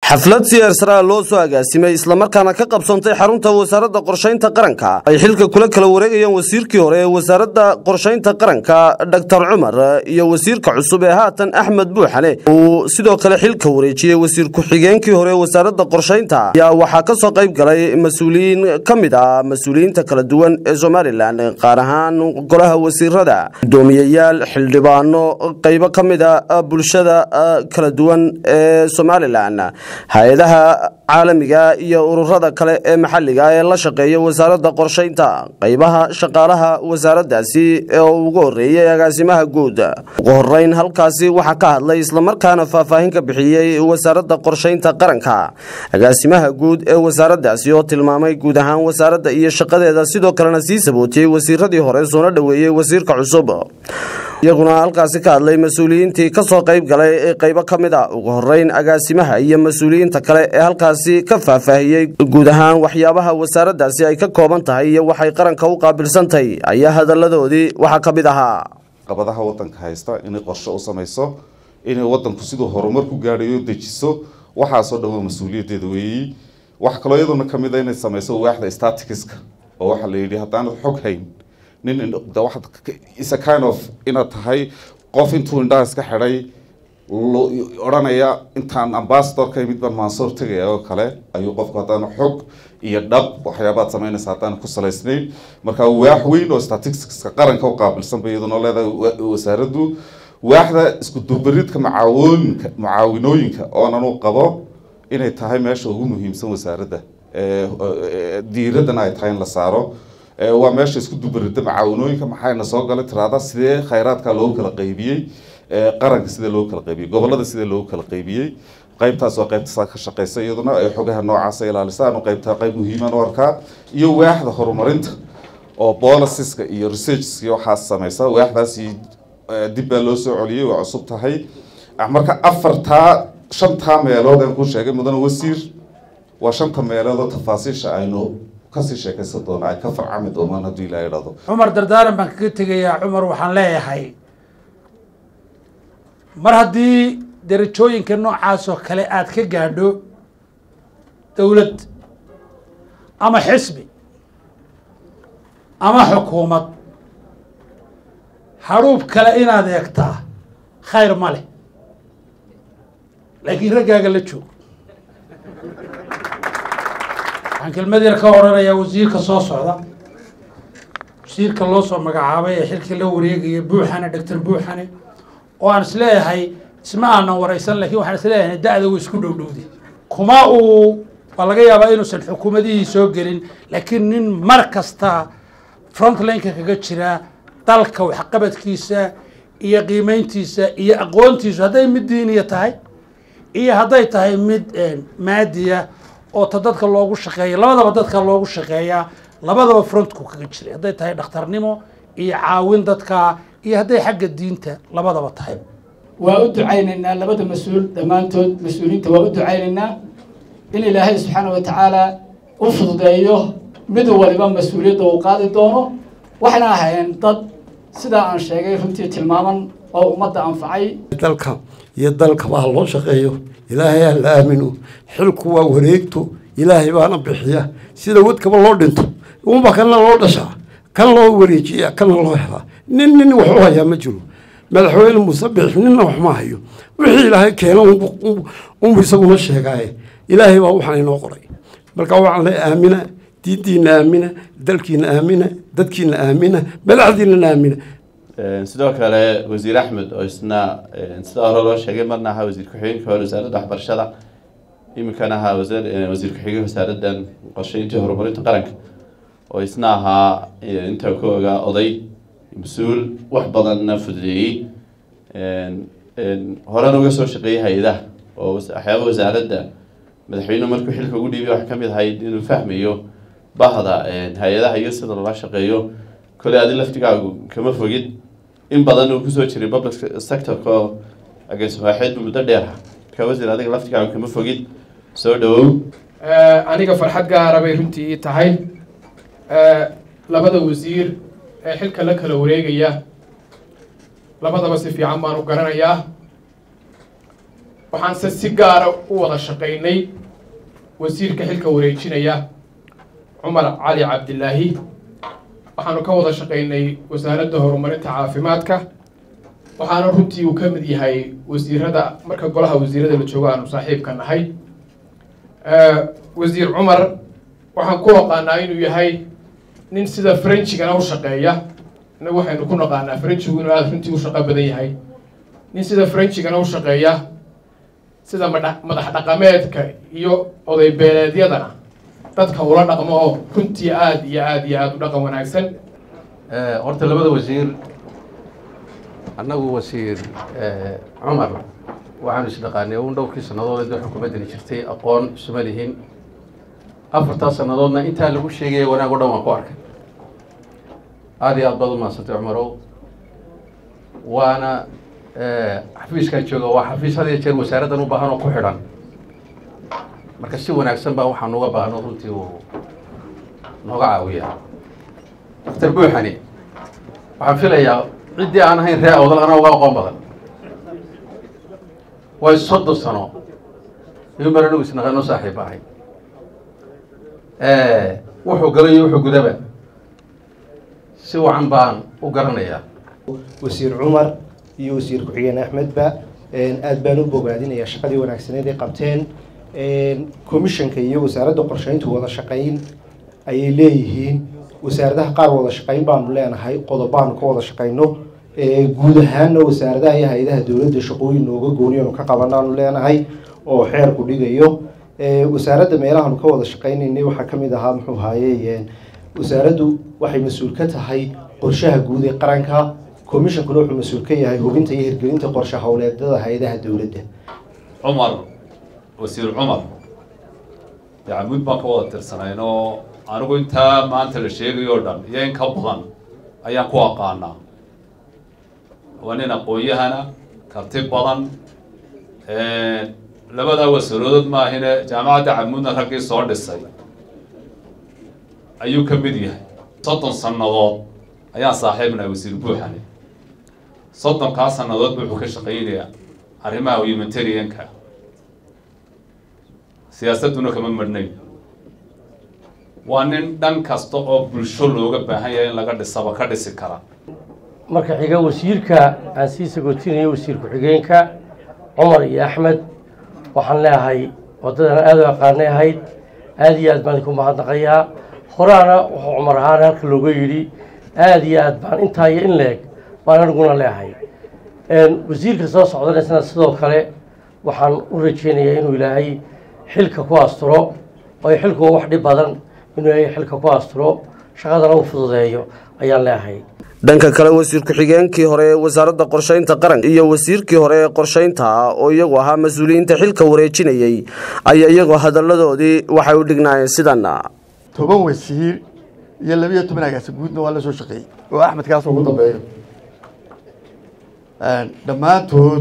xaflad siyaasadeed loo soo agaasimay isla markaana ka qabsantay xarunta wasaaradda qorshaynta qaranka ay xilka kula kala wareegayeen wasiirkii hore ee wasaaradda qorshaynta qaranka Dr. Cumar iyo wasiirka cusub ee haatan Axmed Buuxane oo sidoo kale xilka wareejiyay wasiir ku xigeenkii hore ee wasaaradda qorshaynta ayaa waxa ka soo qayb galay mas'uuliyiin kamid ah mas'uuliyiinta kala duwan ee Soomaaliland qaar ahaan golaha wasiirada gudoomiyayaal xildhibaano qaybo kamid ah bulshada kala duwan ee Soomaaliland hay'adaha caalamiga iyo ururada kale ee maxalliga ee la shaqeeya wasaaradda qorshaynta qaybaha shaqaalaha wasaaraddaasi ee ugu horeeyay agaasimaha guud ugu horeyn halkaasi waxa ka hadlay isla markaana faahfaahin ka bixiyay wasaaradda qorshaynta qaranka agaasimaha guud ee wasaaraddaasi oo tilmaamay guud ahaan wasaaradda iyo shaqadeeda sidoo kalena sii sabootiyay wasiiradii hore soo dhaweeyay wasiirka cusub iyaguna halkaasi ka hadlay mas'uuliyiintii ka soo qayb galay ee qaybo kamid ah ugu horeyn agaasimaha iyo mas'uuliyiinta kale ee halkaasi ka faahfaahiyay guud ahaan waxyaabaha wasaaraddaasi ay ka kooban tahay iyo waxay qaranka u qaabilsantay ayaa hadaladoodii waxa kamid ahaa qabadaha wadanka haysta inay qorshe u samayso inay wadanku sidoo horumar ku gaadhayo dejiso waxa soo dhawo mas'uuliyadeeda weeyay wax kale iyaduna kamid ah inay samayso waaxda statistics oo waxa la yiraahdo hadaan xog hayn nin waxa is a kind of ina tahay qof intuu indhaha iska xidhay oranaya intaan ambassador ka mid ban Mansour tagay oo kale ayuu qofku hadaan xog iyo dhab waxyaabaad sameynaysa hadaan ku salaysnayn marka waax weyn oo statistics qaranka u qaabilsan bayaduna leedahay wasaaraddu waaxda isku dubaridka macaawinooyinka oo aanu qabo inay tahay meesha ugu muhiimsan wasaaradda diiradana ay tahay in la saaro waa meesha isku dubarida macaawinooyinka maxayna soo galay tirada sidee khayraadka loo kala qaybiyay qaranka sidee loo kala qaybiyay gobolada sidee loo kala qaybiyay qaybtaas waa qaybta ka shaqeysa iyaduna ay xogaha noocaas ay ilaalisaan oo qaybta qayb muhiim ah oo arkaa iyo waaxda horumarinta oo policies-ka iyo research-ka waxa sameeysa waaxdaasi dib loo soo celiyay waa cusub tahay marka shanta meelood aan ku sheegay mudane wasiir waa shanta meelood oo tafaasiisha aynu kasi sheekaysan doonaa ka farcami doonaan haddii ilaahay yiraahdo Cumar dardaaran baan kaga tegayaa Cumar waxaan leeyahay mar haddii darajooyinka noocaas oo kale aad ka gaadho dawlad ama xisbi ama xukuumad haruub kale inaad eegtaa khayr ma leh laakiin ragaaga la joog waxaan kelmad yar ka oranayaa wasiirka soo socda wasiirka loo soo magacaabay ee xilka la wareegaya Buuxane Dr. Buuxane oo aan isleeyahay isma aanan waraysan laakiin waxaan isleeyahay da'da uu isku dhowdhowday kuma uu laga yaabaa inuusan xukuumadihii soo gelin laakiin nin mar kasta front line-ka kaga jira dalka waxqabadkiisa iyo qiimeyntiisa iyo aqoontiisa hadday mid diiniya tahay iyo hadday tahay mid maadiya oo dadka loogu shaqeeyo labadaba dadka loogu shaqeeyaa labadaba frontku kaga jiray hadday tahay dhakhtarnimo iyo caawin dadka iyo hadday xagga diinta labadaba tahay waa u ducaynaynaa labada mas'uul dhamaantood mas'uuliyiinta waa u ducaynaynaa in Ilaahay subxaanahu wa ta'ala u fududeeyo mid waliba mas'uuliyadda uu qaadi doono waxna ahayn dad sida aan sheegay runtii tilmaaman oo ummadda anfacay dalka baa loo shaqeeyo ilaahay la aamino xilku waa wareegto ilaahay baana bixiya sida wadkaba loo dhinto uma kana loo dhashaa kan loo wareejiya kan loo helaa nin wax u haya ma jiro madaxweyne musabix ninna wax ma hayo wixii ilaahay keeno isaguna sheegay ilaahay baa waxaan inoo qoray marka waxaan la aamina diintiina aamina dalkiina aamina dadkiina aamina madaxdiina aamina sidoo kale wasiir Axmed oo isna sida hore loo sheegay marna ahaa wasiir ku-xigeenka wasaaradda waxbarashada imikana ahaa wasiir ku-xigeenka wasaaradda qorshaynta horumarinta qaranka oo isna ahaa inta kooga oday mas'uul wax badan fududeeyay horena uga soo shaqeeyay hay'adaha oo waxyaabo wasaaradda madaxweynuhu markuu xilka ugu dhiibay wax kamid ahayd inuu fahmayo bahda hay'adaha iyo sida loo shaqeeyo kale aad laftigaagu kama fogid in badan uu ku soo jiray public sector ko agaasimaha muddo dheer ka wasiir adiga laftigaagu kama fogid soo dhawow aniga farxad gaar ah bay runtii tahay labada wasiir ee xilka la kala wareegaya labadaba si fiican baan u garanayaa waxaan si gaara u wada shaqaynay wasiirka xilka wareejinaya Cumar Cali Cabdilaahi waxaanu ka wada shaqaynay wasaaradda horumarinta caafimaadka waxaana runtii uu ka mid yahay wasiirada marka golaha wasiirada la joogo aanu saaxiibka nahay wasiir Cumar waxaan ku aqaanaa inuu yahay nin sida Frenchigana u shaqeeya waxaynu ku naqaanaa Frenchigu inuu aad runtii u shaqo badan yahay nin sida Frenchigana u shaqeeya sida madax dhaqameedka iyo oday beeleedyadana dadka ula dhaqmo oo runtii aad u dhaqan wanaagsan horta labada wasiir annagu wasiir Cumar waxaan isdhaqaanay uun dhowrkii sanadood ee xukuumadda jirtay aqoon isuma lihin afarta sanadoodna inta lagu sheegay wanaag oo dhan waan ku arkay aad iyo aad baad u maasantay Cumarow waana xafiiska jooga waa xafiis had iyo jeer wasaaraddan u baahan oo ku xidhan marka si wanaagsan baa waxaan uga baahno runtii uu nooga caawiyaa Dr. Buuxani waxaan filayaa ciddii aan ahayn ree awdal anaa uga aqoon badan way 30 sano iyo maranu isnaqano saaxiib ahay wuxuu galay wuxuu gudaba si wacan baan u garanayaa wasiir Cumar iyo wasiir ku-xigeen Axmed ba aad baan u bogaadinayaa shaqadii wanaagsaneed ay qabteen komishanka iyo wasaaradda qorsheynta wada shaqayn ayay leeyihiin wasaaradaha qaar wada shaqayn baanu leenahay qodobaanu ka wada shaqayno guud ahaanna wasaaradaha iyo hay'adaha dawladda shaqooyin nooga gooniyo ka qabanaanu leenahay oo xeerku dhigayo wasaaradda meelaha ka wada shaqaynaynay waxa kamid ahaa muxuu haayeen wasaaraddu waxay mas'uul ka tahay qorshaha guud ee qaranka komishanku wuxuu mas'uul ka yahay hubinta iyo hirgelinta qorshe hawleedada hay'adaha dawladda Cumar wasiir Cumar mid baan ka wada tirsanayno anigu intaa maanta la sheegayo dhan iyo in ka badan ayaan ku aqaanaa waa nin aqoon-yahana karti badan labada wasaarood ma ahine jaamacadda Camuudna raggii soo dhisay ayuu ka mid yahay 30 sanadood ayaan saaxiibnaa wasiir Buuxani 30 sanadood wuxuu ka shaqeynayaa arrimaha humanitarianka siyaasaduna kama marnay waa nin dhan kasta oo bulsho looga baahan yahay in laga dhisaba ka dhisi kara marka xiga wasiirka aan sii sagootinayay wasiir ku-xigeenka Cumar iyo Axmed waxaan leeyahay wadadan aad u aqaanay ahayd aad iyo aad baan ku mahadnaqayaa horaana wuxuu Cumar ahaan halka looga yidhi aad iyo aad baan intaa iyo in leeg baan aniguna leeyahay wasiirka soo socdana sidoo kale waxaan u rajeynayaa inuu ilaahay xilka ku asturo oo xilku wax dhib badan inuu ay xilka ku asturo shaqadana u fududeeyo ayaan leeyahay dhanka kale wasiir ku-xigeenkii hore ee wasaaradda qorsheynta qaranka iyo wasiirkii hore ee qorsheynta oo iyagu ahaa mas'uuliyiinta xilka wareejinayay ayaa iyagoo hadalladoodii waxay u dhignaayeen sidan 10 wasiir iyo 12 agaasi guudna waa la soo shaqeeyay oo Axmed kaas ugu dambeeyo dhammaantood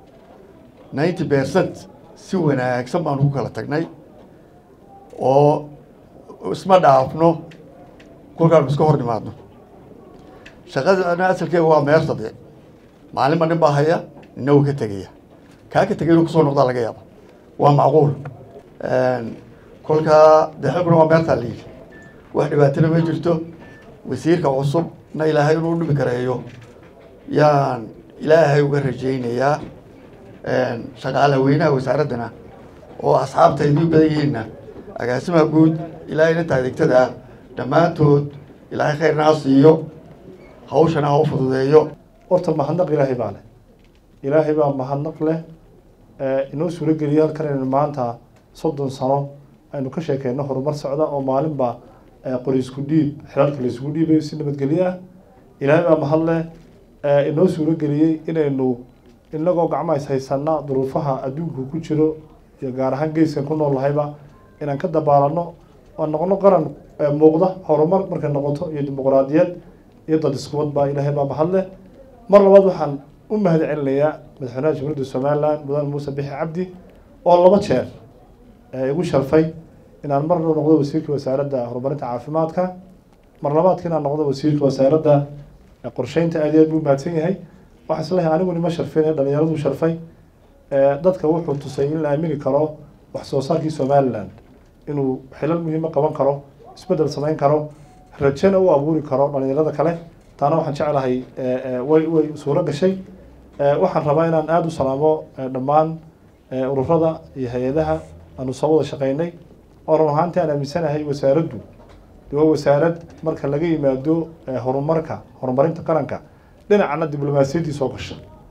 90% si wanaagsan baan ku kala tagnay oo isma dhaafno kolkaan iska hor nimaadno shaqada asalkeedu waa meertade maalin ma nin baa haya nina uu ka tegaya kaa ka tegay inuu kusoo noqdaa laga yaabo waa macquul kolkaa dee xilkuna waa meertaa liigi wax dhibaatana ma jirto wasiirka cusubna ilaahay inuu dhimi kareeyo yaan ilaahay uga rajaynayaa shaqaale weynaha wasaaraddana oo asxaabtaydii badan yihiinna agaasimaha guud ilaahay inta adeegtada dhammaantood ilaahay khayrna ha siiyo hawshana ha u fududeeyo horta mahadnaq ilaahay baa mahadnaq leh inoo suuro geliyay halkan aynu maanta 30 sano aynu ka sheekeyno horumar socda oo maalinba qori isku dhiib xelalka la isku dhiibayo si nabadgelyo ah ilaahay baa mahad leh inoo suuro geliyay inaynu inagoo gacmaha is haysana duruufaha adduunku ku jiro iyo gaar ahaan geeskan ku nool lahayba inaan ka dabaalano oo noqono qaran muuqda horumar markay noqoto iyo dimuqraadiyad iyo dad iskuwad baa ilaahay baa mahad leh mar labaad waxaan u mahad celinayaa madaxweynaha jamhuuriyadda Soomaaliland Mudane Muuse Bixi Cabdi oo 2 jeer igu sharfay inaan mar noqdo wasiirka wasaaradda horumarinta caafimaadka mar labaadkii inaan noqdo wasiirka wasaaradda qorsheynta aad buu mahadsan yahay waxa islahay anigu nima sharfeen dhalinyaradu sharfay dadka wuxuu tusay in la aamini karo wax soo saarkii somaliland inuu xilal muhiima qaban karo isbeddel samayn karo rajana u abuuri karo dhalinyarada kale taana waxaan jeclahay way suuro gashay waxaan rabaa inaan aada u salaamo dhammaan ururada iyo hay-adaha aanu soo wada shaqeynay oo run ahaantii aan aaminsanahay wasaaraddu waa wasaarad marka laga yimaado horumarinta qaranka dhinacana diblomaasiyaddii soo gasha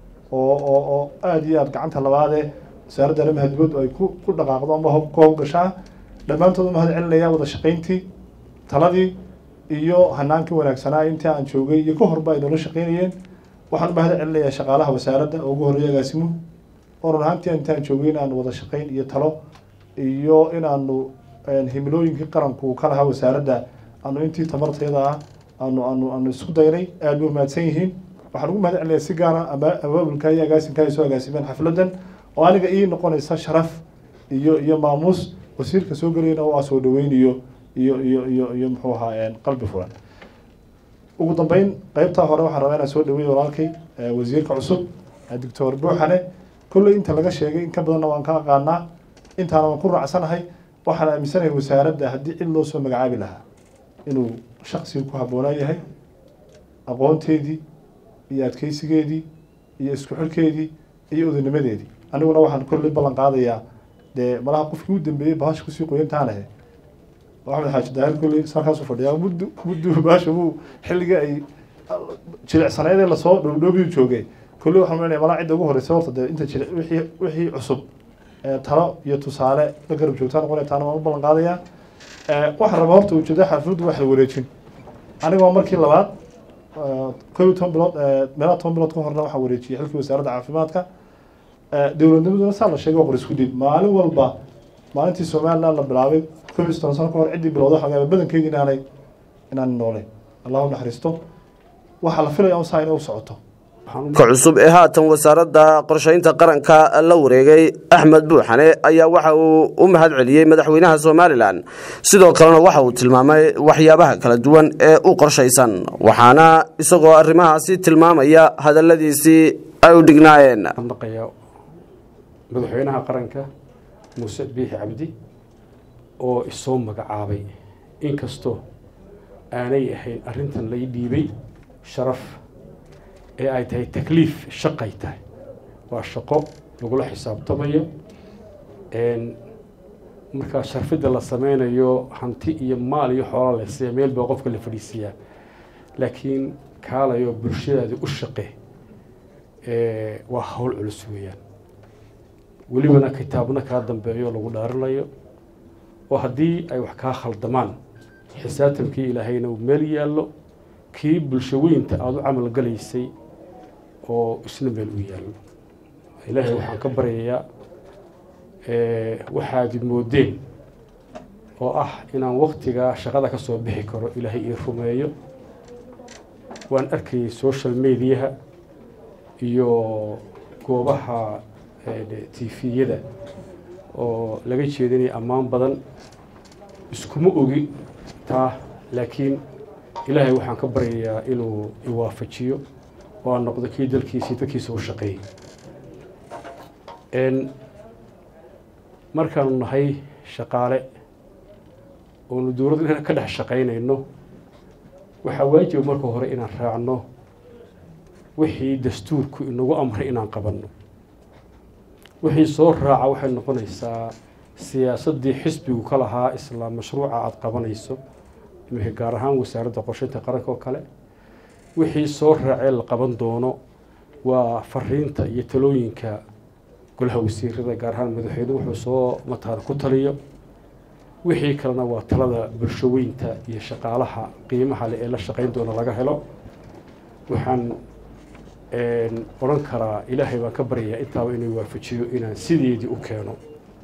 oo aada iyo aada gacanta labaadee wasaaradda arrimaha dibaddu ay ku dhaqaaqdo ama ku howlgashaa dhammaantood mahad celinaya wada shaqayntii taladii iyo hanaankii wanaagsanaa intii aan joogay iyo ka horba ay noola shaqeynayeen waxaan mahad celinayaa shaqaalaha wasaaradda oo ugu horreeya agaasimuhu oo run ahaantii intaan joogay in aanu wada shaqayn iyo talo iyo inaanu himilooyinkii qaranku ka lahaa wasaaradda aanu intii tamartayada ah aanu isku daynay aada bay mahadsan yihiin waxaan ugu mahad celinayaa si gaara abaabulka iyo agaasinka ay soo agaasimeen xafladdan oo aniga ii noqonaysa sharaf iyo maamuus wasiirka soo gelayna oo soo dhaweynayo iyo muxuu ahaa qalbi furan ugu dambeyn qaybtaa hore waxaan rabaa inaan soo dhaweeyo walaalkay wasiirka cusub doctor buuxane kolley inta laga sheegay in ka badanna waan ka aqaanaa intaana waan ku raacsanahay waxaan aaminsanahay wasaaradda haddii cid loo soo magacaabi lahaa inuu shaksiga ku habboonaa yahay aqoonteedii iyo adkeysigeedii iyo isku xirkeedii iyo odanimadeedii aniguna waxaan kolley ballan qaadayaa dee malaha qofkii u dambeeyey bahasha kusii qoyantaanahe axmed xaaji daahir kolley sarkaasu fadhiyaa muddu bahasha wuu xilligii ay jilicsaneedee lasoo dhowdhoobiyu joogay kolley waxaan maleynaya malaha cidda ugu horreysa horta dee inta wixii cusub talo iyo tusaale la garab joogtaa noqonaya taana waan u ballan qaadayaa waxaan rabaa horta ujeeda xafladdu wax la wareejin anigoo markii labaad 11 bilood meelaha 10 bilood ka horna waxaan wareejiyay xilkii wasaaradda caafimaadka dowladnimaduna saa la sheegay waa qor isku dhiib maalin walba maalintii somaliland la bilaabay 11 sano ka hor ciddii bilowda waxaa laga badankeedii inaan noolayn allahu naxariisto waxaa la filayaa un saa inay u socoto ka cusub ee haatan wasaaradda qorshaynta qaranka la wareegay axmed buuxane ayaa waxa uu u mahad celiyey madaxweynaha somalilan sidoo kalena waxa uu tilmaamay waxyaabaha kala duwan ee u qorshaysan waxaana isagoo arrimahaasi tilmaamaya hadalladiisii ay u dhignaayeen madaxweynaha qaranka muuse biixi cabdi oo isoo magacaabay inkastoo aanay ahayn arrintan lay dhiibay sharaf ee ay tahay takliif shaqay tahay waa shaqo lagula xisaabtamayo markaa sharfidda la sameynayo hanti iyo maal iyo xoola leh sida meel baa qofka la fadhiisiyaa laakiin kaalayo bulshadaadi u shaqe waa hawl culus weeyaan welibana kitaabna kaa dambeeyo lagu dhaarinayo oo haddii ay wax kaa khaldamaan xisaabtankii ilaahayna uu meel yaallo kii bulsho weynta aada u camal galaysay oo isna meel u yaallo ilaahay waxaan ka baryayaa waxaad moodeen oo ah inaan waqtigaa shaqada ka soo bixi karo ilaahay ii rumeeyo waan arkayay social mediaha iyo goobaha tviyada oo laga jeedinaya ammaan badan iskuma ogi taa laakiin ilaahay waxaan ka baryayaa inuu iwaafajiyo oo aan noqdo kii dalkiisii dadkiisa u shaqeeyay markaanu nahay shaqaale oonu dowladda ka dhex shaqaynayno waxaa waajiba marka hore inaan raacno wixii dastuurku inagu amray inaan qabanno wixii soo raaca waxay noqonaysaa siyaasaddii xisbigu ka lahaa isla mashruuca aada qabanayso iminka gaar ahaan wasaaradda qorshaynta qaranka oo kale wixii soo raacee la qaban doono waa fariinta iyo talooyinka golaha wasiirada gaar ahaan madaxweynuhu wuxuu soo mataan ku taliyo wixii kalena waa talada bulsho weynta iyo shaqaalaha qiimaha leh ee la shaqayn doona laga helo waxaan odhan karaa ilaahay baan ka baryayaa intaaba inuu waafajiyo inaan sideedii u keeno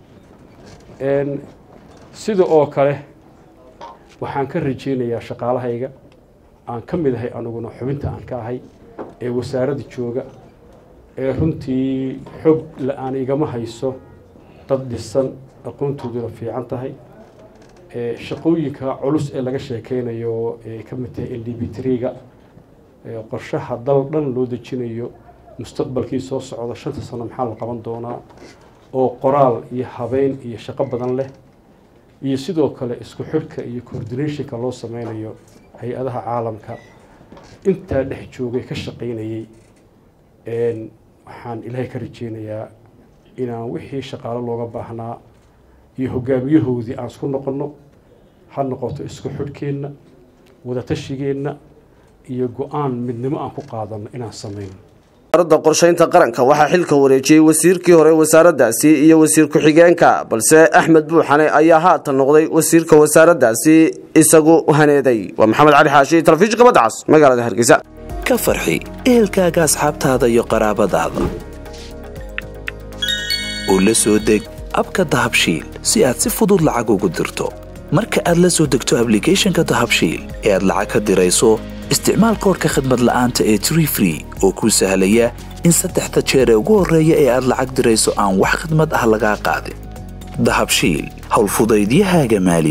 sida oo kale waxaan ka rajeynayaa shaqaalahayga aan ka mid ahay aniguna xubinta aan ka ahay ee wasaaradda jooga ee runtii xog la-aan igama hayso dad dhisan aqoontooduna fiican tahay shaqooyinka culus ee laga sheekeynayo ee ka mid tahay LDB3-ga qorshaha dal dhan loo dejinayo mustaqbalkii soo socda 5 sano maxaa la qaban doonaa oo qoraal iyo habeyn iyo shaqo badan leh iyo sidoo kale isku xidhka iyo coordinationka loo sameynayo hay-adaha caalamka inta dhex joogay ka shaqeynayay waxaan ilaahay ka rajeynayaa inaan wixii shaqaale looga baahnaa iyo hogaamiyahoodii aan isku noqono ha noqoto isku xidhkeenna wada tashigeenna iyo go'aan midnimo aan ku qaadano inaan sameyno wasaaradda qorshaynta qaranka waxaa xilka wareejiyay wasiirkii hore wasaaraddaasi iyo wasiir ku-xigeenka balse Axmed Buuxane ayaa haatan noqday wasiirka wasaaraddaasi isagu haneeday waa Maxamed Cali Xaashi telefishinka Badda Cas magaalada Hargeysa ka farxi ehelkaaga asxaabtaada iyo qaraabadaada oo la soo deg abka Dahabshiil si aad si fudud lacag ugu dirto marka aad la soo degto applicationka Dahabshiil ee aad lacag ka dirayso isticmaal koodka khidmad la'aanta ee Tree Free oo kuu sahlaya in 3 jeer ugu horeeya ee aad lacag dirayso aan wax khidmad ah laga qaadin Dahabshiil hawl fudaydiyahaaga maali